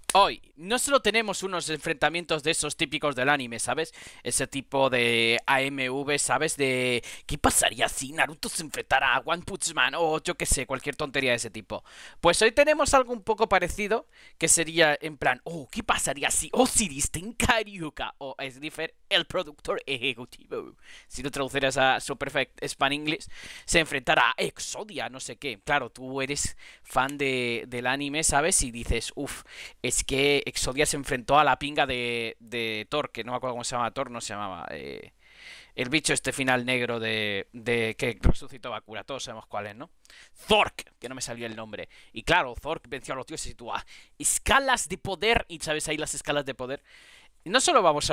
Hoy no solo tenemos unos enfrentamientos de esos típicos del anime, ¿sabes? Ese tipo de AMV, ¿sabes? De ¿qué pasaría si Naruto se enfrentara a One Punch Man? O yo qué sé, cualquier tontería de ese tipo. Pues hoy tenemos algo un poco parecido, que sería en plan, oh, ¿qué pasaría si Osiris Tenkairyuka o Slifer, el productor ejecutivo, si tú traducieras a su perfect Span English, se enfrentara a Exodia, no sé qué? Claro, tú eres fan del anime, ¿sabes? Y dices, uff, es que Exodia se enfrentó a la pinga de Thor, que no me acuerdo cómo se llamaba Thor, no se llamaba. El bicho este final negro de que resucitó a Bakura, todos sabemos cuál es, ¿no? Zork, que no me salía el nombre. Y claro, Zork venció a los dioses y tú a escalas de poder, y sabes ahí las escalas de poder. Y no solo vamos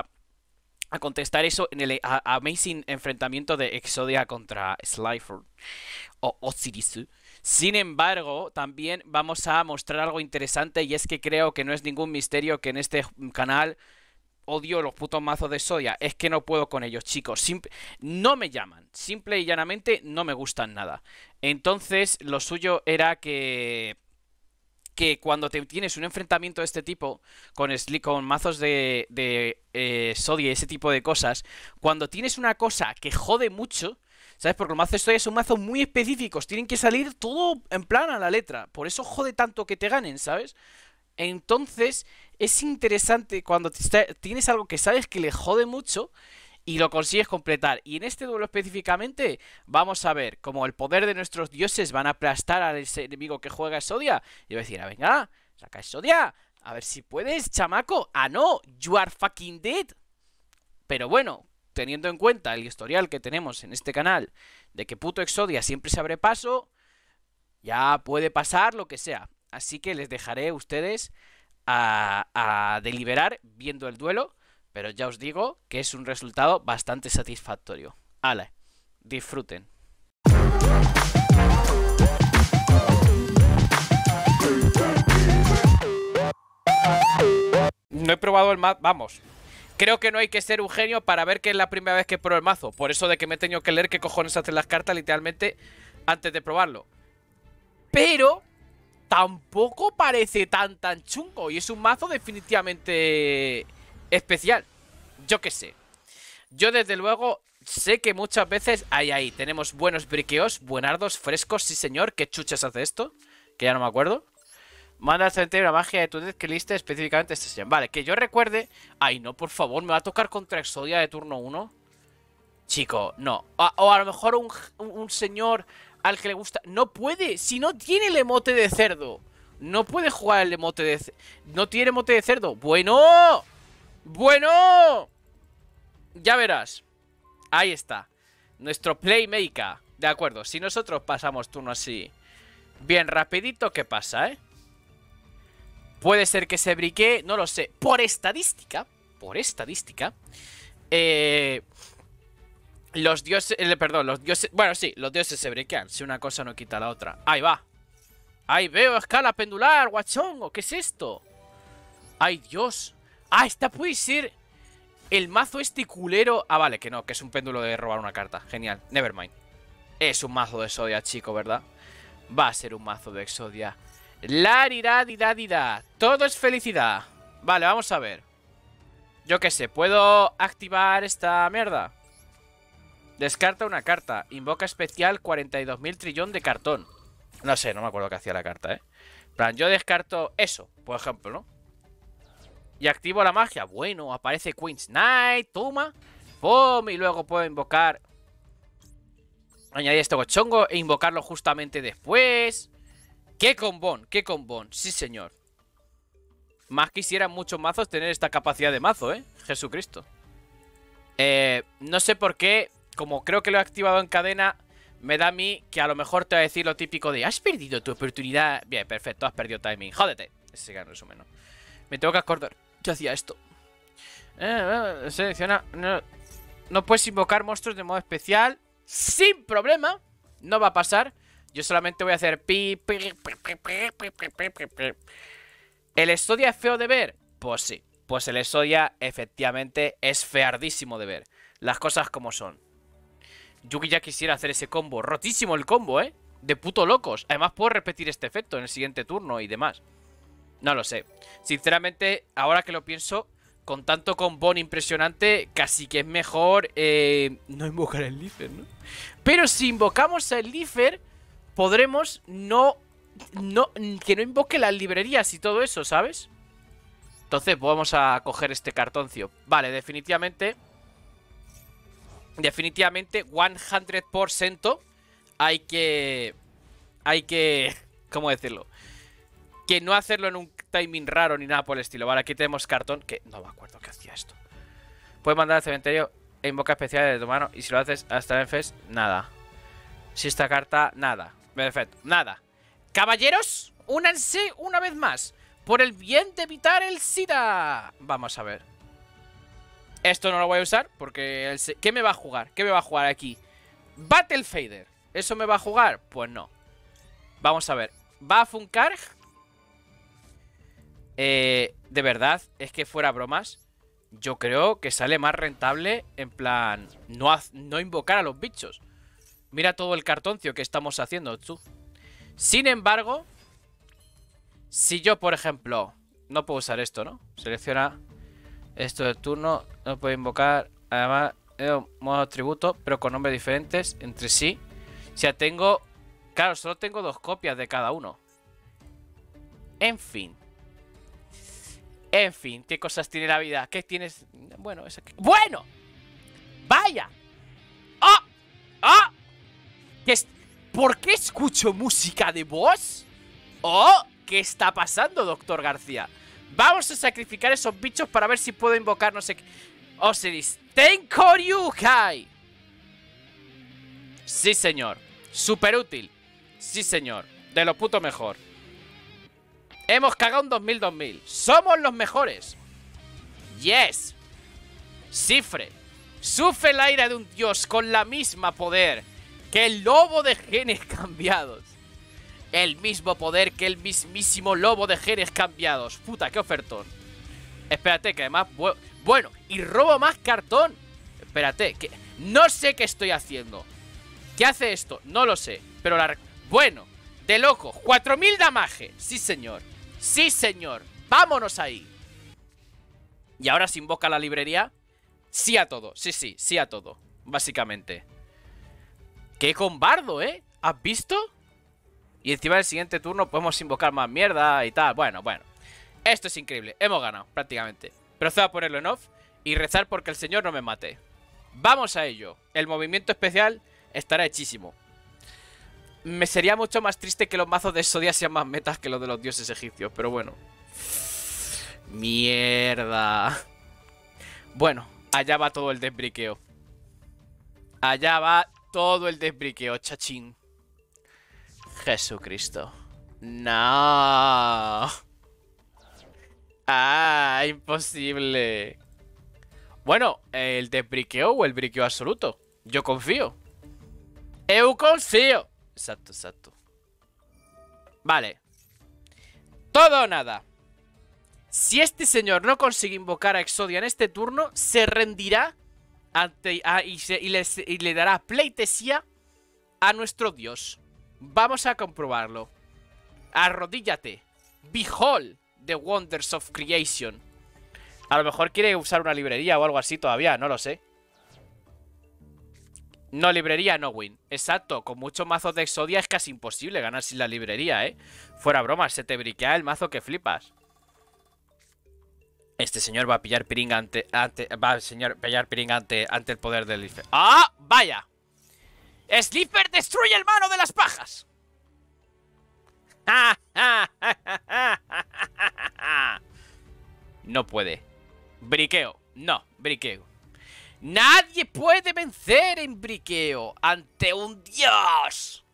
a contestar eso en el amazing enfrentamiento de Exodia contra Slifer o Osiris. Sin embargo, también vamos a mostrar algo interesante y es que creo que no es ningún misterio que en este canal odio los putos mazos de Soya. Es que no puedo con ellos, chicos. No me llaman. Simple y llanamente no me gustan nada. Entonces, lo suyo era que cuando te tienes un enfrentamiento de este tipo con mazos de Sodia y ese tipo de cosas, cuando tienes una cosa que jode mucho, ¿sabes? Porque los mazos de Sodia son mazos muy específicos, tienen que salir todo en plan a la letra, por eso jode tanto que te ganen, ¿sabes? Entonces es interesante cuando tienes algo que sabes que le jode mucho y lo consigues completar. Y en este duelo específicamente vamos a ver cómo el poder de nuestros dioses van a aplastar a ese enemigo que juega Exodia. Y va a decir, ah, venga, saca Exodia, a ver si puedes, chamaco. Ah, no, you are fucking dead. Pero bueno, teniendo en cuenta el historial que tenemos en este canal de que puto Exodia siempre se abre paso, ya puede pasar lo que sea. Así que les dejaré a ustedes a deliberar viendo el duelo. Pero ya os digo que es un resultado bastante satisfactorio. ¡Hala! Disfruten. No he probado el mazo. Vamos. Creo que no hay que ser un genio para ver que es la primera vez que pruebo el mazo. Por eso de que me he tenido que leer qué cojones hacen las cartas literalmente antes de probarlo. Pero tampoco parece tan chungo. Y es un mazo definitivamente especial. Yo qué sé. Yo desde luego sé que muchas veces ahí tenemos buenos briqueos, buenardos, frescos, sí señor. ¿Qué chuchas hace esto? Que ya no me acuerdo. Manda al cementerio la magia de tu deck que liste específicamente esta sesión. Vale, que yo recuerde. Ay, no, por favor, me va a tocar contra Exodia de turno 1. Chico, no. O a lo mejor un señor al que le gusta. No puede, si no tiene el emote de cerdo. No puede jugar el emote de cerdo. No tiene emote de cerdo. Bueno. Bueno. Ya verás. Ahí está. Nuestro playmaker. De acuerdo, si nosotros pasamos turno así bien rapidito, ¿qué pasa, Puede ser que se briquee, no lo sé. Por estadística. Por estadística. Los dioses... perdón, los dioses... Bueno, sí, los dioses se briquean. Si una cosa no quita la otra. Ahí va. Ahí veo escala pendular, guachongo. ¿Qué es esto? Ay, Dios. Ah, esta puede ser... El mazo este culero... Ah, vale, que no, que es un péndulo de robar una carta. Genial, nevermind. Es un mazo de Exodia, chico, ¿verdad? Va a ser un mazo de Exodia. Laridadidadida. Todo es felicidad. Vale, vamos a ver. Yo qué sé, ¿puedo activar esta mierda? Descarta una carta. Invoca especial 42.000 trillón de cartón. No sé, no me acuerdo qué hacía la carta, plan, yo descarto eso, por ejemplo, ¿no? Y activo la magia. Bueno, aparece Queen's Knight. Toma. ¡Pum! Y luego puedo invocar. Añadir este gochongo e invocarlo justamente después. ¡Qué combón! ¡Qué combón! Sí, señor. Más quisieran muchos mazos tener esta capacidad de mazo, Jesucristo. No sé por qué. Como creo que lo he activado en cadena, me da a mí que a lo mejor te va a decir lo típico de has perdido tu oportunidad. Bien, perfecto, has perdido timing. Jódete. Ese sería el resumen, ¿no? Me tengo que acordar. Yo hacía esto. Selecciona. No puedes invocar monstruos de modo especial. Sin problema. No va a pasar. Yo solamente voy a hacer pi. ¿El Exodia es feo de ver? Pues sí. Pues el Exodia efectivamente es feardísimo de ver. Las cosas como son. Yugi ya quisiera hacer ese combo. Rotísimo el combo, De puto locos. Además puedo repetir este efecto en el siguiente turno y demás. No lo sé. Sinceramente, ahora que lo pienso, con tanto combón impresionante, casi que es mejor no invocar el Lifer, ¿no? Pero si invocamos el Lifer, podremos que no invoque las librerías y todo eso, ¿sabes? Entonces vamos a coger este cartoncio. Vale, definitivamente 100% hay que... ¿Cómo decirlo? Que no hacerlo en un timing raro ni nada por el estilo. Vale, aquí tenemos cartón. Que no me acuerdo que hacía esto. Puedes mandar al cementerio e invoca especiales de tu mano. Y si lo haces hasta en Fest, nada. Si esta carta, nada. Perfecto, nada. Caballeros, únanse una vez más. Por el bien de evitar el SIDA. Vamos a ver. Esto no lo voy a usar porque... ¿Qué me va a jugar? ¿Qué me va a jugar aquí? Battle Fader. ¿Eso me va a jugar? Pues no. Vamos a ver. ¿Va a funcar? De verdad, es que fuera bromas, yo creo que sale más rentable en plan no invocar a los bichos. Mira todo el cartoncio que estamos haciendo, tú. Sin embargo, si yo, por ejemplo, no puedo usar esto, ¿no? Selecciona esto de turno, no puedo invocar. Además, modo tributo, pero con nombres diferentes entre sí. O sea, tengo... Claro, solo tengo 2 copias de cada uno. En fin, ¿qué cosas tiene la vida? ¿Qué tienes? Bueno, ¡bueno! ¡Vaya! ¡Ah! ¡Ah! ¿Por qué escucho música de voz? ¡Oh! ¿Qué está pasando, doctor García? Vamos a sacrificar esos bichos para ver si puedo invocar no sé qué. Osiris, Tenkoryukai. Sí, señor. Súper útil. Sí, señor. De lo puto mejor. Hemos cagado un 2000. Somos los mejores. Yes. Cifre. Sufre el aire de un dios con la misma poder que el lobo de genes cambiados. El mismo poder que el mismísimo lobo de genes cambiados. Puta, qué ofertón. Espérate, que además... Bueno, y robo más cartón. Espérate, que... No sé qué estoy haciendo. ¿Qué hace esto? No lo sé. Pero la... Bueno, de loco. 4000 damage. Sí, señor. Sí, señor. Vámonos ahí. Y ahora se invoca la librería. Sí a todo. Sí a todo. Básicamente. ¡Qué combardo, eh! ¿Has visto? Y encima del siguiente turno podemos invocar más mierda y tal. Bueno. Esto es increíble. Hemos ganado, prácticamente. Procedo a ponerlo en off y rezar porque el señor no me mate. Vamos a ello. El movimiento especial estará hechísimo. Me sería mucho más triste que los mazos de Exodia sean más metas que los de los dioses egipcios. Pero bueno. Mierda. Bueno, allá va todo el desbriqueo. Allá va todo el desbriqueo, chachín. Jesucristo. No. Ah, imposible. Bueno, el desbriqueo o el briqueo absoluto. Yo confío. Eu confío. Exacto. Vale. Todo o nada. Si este señor no consigue invocar a Exodia en este turno, se rendirá y le dará pleitesía a nuestro dios. Vamos a comprobarlo. Arrodíllate. Behold the wonders of creation. A lo mejor quiere usar una librería o algo así todavía, no lo sé. No, librería no win. Exacto, con muchos mazos de Exodia es casi imposible ganar sin la librería, ¿eh? Fuera broma, se te briquea el mazo que flipas. Este señor va a pillar piringa ante el poder del Slipper. ¡Ah! ¡Vaya! ¡Slipper destruye el mano de las pajas! No puede. Briqueo. No, briqueo. Nadie puede vencer en briqueo ante un dios.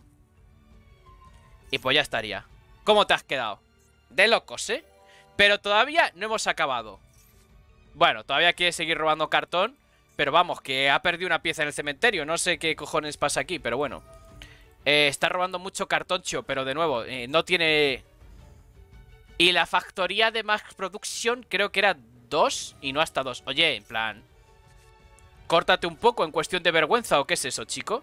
Y pues ya estaría. ¿Cómo te has quedado? De locos, ¿eh? Pero todavía no hemos acabado. Bueno, todavía quiere seguir robando cartón. Pero vamos, que ha perdido una pieza en el cementerio. No sé qué cojones pasa aquí, pero bueno. Está robando mucho cartoncho, pero de nuevo, no tiene... Y la factoría de Max Production creo que era 2 y no hasta 2. Oye, en plan... Córtate un poco en cuestión de vergüenza, ¿o qué es eso, chico?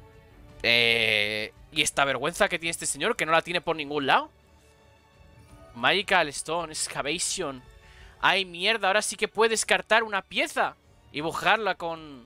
¿Y esta vergüenza que tiene este señor que no la tiene por ningún lado? Magical Stone, Excavation. Ay, mierda, ahora sí que puedes descartar una pieza y buscarla con...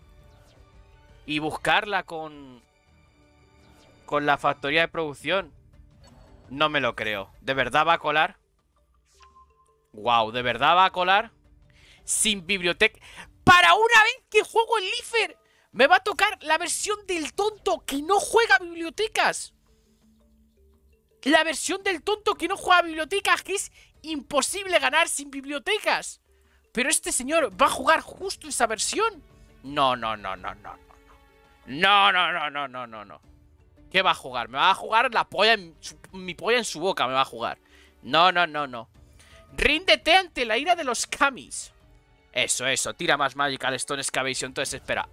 Con la factoría de producción. No me lo creo. ¿De verdad va a colar? Wow, ¿de verdad va a colar? Sin biblioteca. ¡Para una vez que juego el Lifer! Me va a tocar la versión del tonto que no juega bibliotecas. La versión del tonto que no juega bibliotecas, que es imposible ganar sin bibliotecas. Pero este señor va a jugar justo esa versión. No, no, no, no, no, no. No, no, no, no, no, no, no. ¿Qué va a jugar? Me va a jugar la polla mi polla en su boca me va a jugar. No, no, no, no. Ríndete ante la ira de los Kamis. Eso, eso. Tira más Magical Stone Excavation. Entonces espera.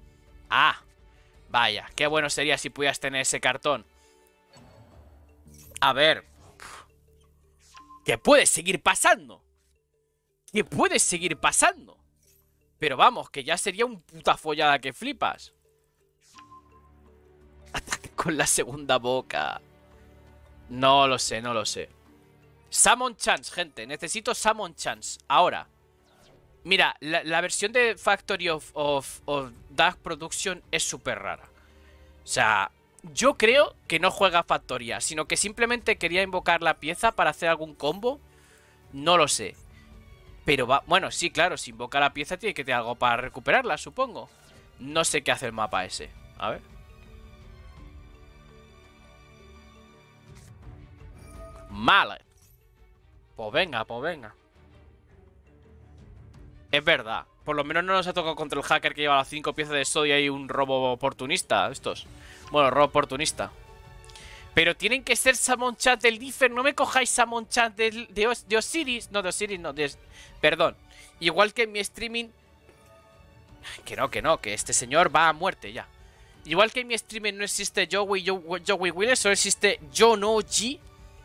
Vaya, qué bueno sería si pudieras tener ese cartón. A ver. ¿Qué puede seguir pasando? ¿Qué puede seguir pasando? Pero vamos, que ya sería un puta follada que flipas. Ataque con la segunda boca. No lo sé, no lo sé. Summon Chance, gente. Necesito Summon Chance. Ahora. Mira, la versión de Factory of Dark Production es súper rara. O sea, yo creo que no juega Factoría, sino que simplemente quería invocar la pieza para hacer algún combo. No lo sé. Pero va... Bueno, sí, claro, si invoca la pieza tiene que tener algo para recuperarla, supongo. No sé qué hace el mapa ese. A ver. Mallet. Pues venga, pues venga. Es verdad. Por lo menos no nos ha tocado contra el hacker que lleva las 5 piezas de sodio y un robo oportunista. Estos. Bueno, robo oportunista. Pero tienen que ser Summon Chat del Lifer. No me cojáis Summon Chat de Osiris. No, de Osiris no. Perdón. Igual que en mi streaming. Que no. Que este señor va a muerte ya. Igual que en mi streaming no existe Joey Wheeler. Solo existe Jonoji.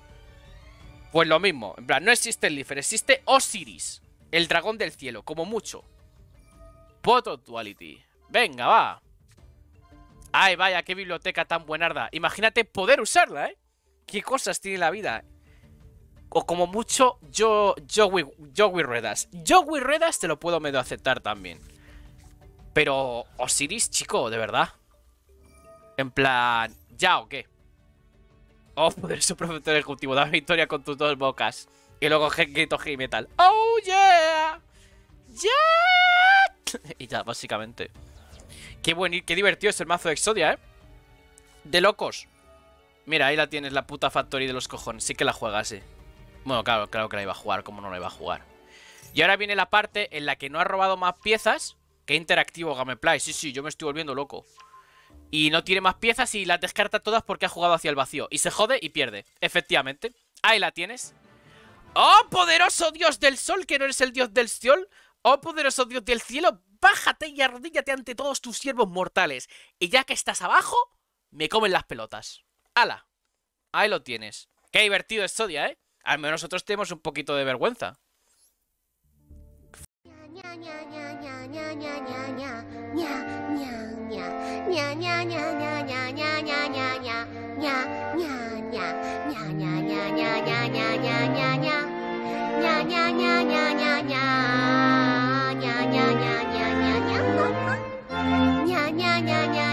Pues lo mismo. En plan, no existe el Lifer. Existe Osiris. El dragón del cielo. Como mucho. Poto Duality. Venga, va. Ay, vaya, qué biblioteca tan buenarda. Imagínate poder usarla, ¿eh? Qué cosas tiene la vida. O como mucho, Joey Ruedas. Joey Ruedas te lo puedo medio aceptar también. Pero Osiris, chico, de verdad. En plan, ¿ya o qué? Oh, poderoso profesor ejecutivo. Da victoria con tus 2 bocas. Y luego grito heavy metal. ¡Oh, yeah! ¡Yeah! Y ya, básicamente. Qué divertido es el mazo de Exodia, ¿eh? De locos. Mira, ahí la tienes, la puta Factory de los cojones. Sí que la juegas, ¿eh? Bueno, claro que la iba a jugar. ¿Cómo no la iba a jugar? Y ahora viene la parte en la que no ha robado más piezas. Qué interactivo Gameplay. Sí, yo me estoy volviendo loco. Y no tiene más piezas y las descarta todas porque ha jugado hacia el vacío. Y se jode y pierde. Efectivamente. Ahí la tienes. ¡Oh, poderoso dios del sol, que no eres el dios del sol! ¡Oh, poderoso dios del cielo! Bájate y arrodíllate ante todos tus siervos mortales. Y ya que estás abajo, me comen las pelotas. ¡Hala! Ahí lo tienes. Qué divertido es Sodia, ¿eh? Al menos nosotros tenemos un poquito de vergüenza. Nya nya nya